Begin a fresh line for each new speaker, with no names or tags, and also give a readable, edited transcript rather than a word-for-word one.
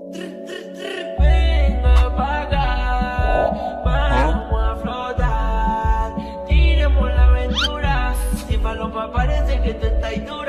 Venga pa' acá, vamos a flotar. Tiremos la aventura. Si falopa parece que tú estás dura.